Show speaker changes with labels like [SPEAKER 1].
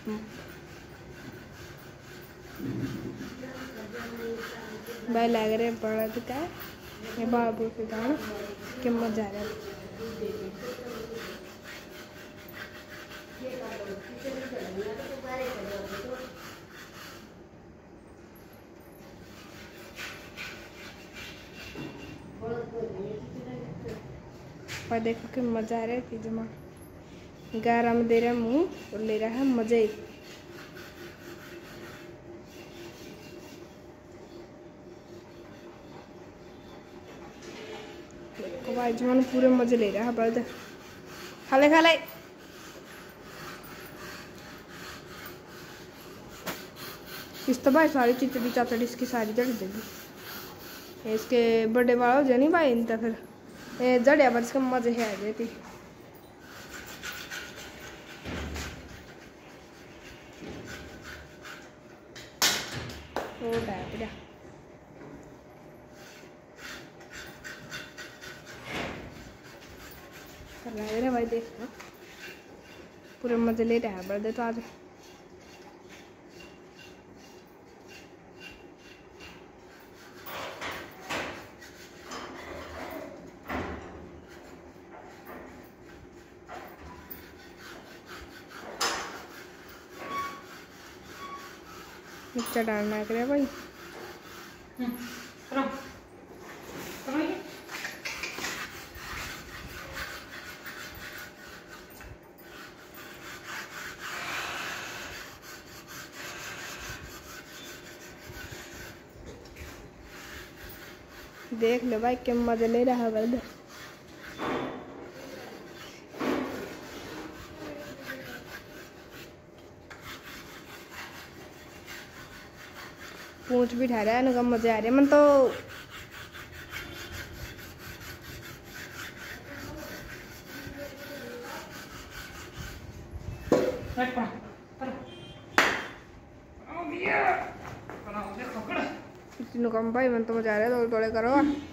[SPEAKER 1] भाई लग रहे बड़ा का ये बाबू के गाना क्या मजा आ रहा है। और देखो कि मजा आ रहा है कि जमा गारा में दे रहा है मुंह और ले रहा है मजे। भाई जमान पूरे मजे ले रहा है बल्द खा ले इस तो भाई सारी चिचड़ी चाचड़ी इसकी सारी जड़ देगी। इसके बड़े वाला हो जाए नहीं भाई इन फिर ये जड़िया पर इसका मजे है आ जाती। वो टाइप कर रहा है भाई देख पूरे मजे ले रहा है बर्दे तो आज। मिर्चा डालना करे भाई देख लो भाई क्या मजा ले रहा है बर्द। पूंछ भी ठहरा है ना मजे आ रहे मन तो। कम भाई मन तो मजा आ रहा है थोड़े थोड़े करो।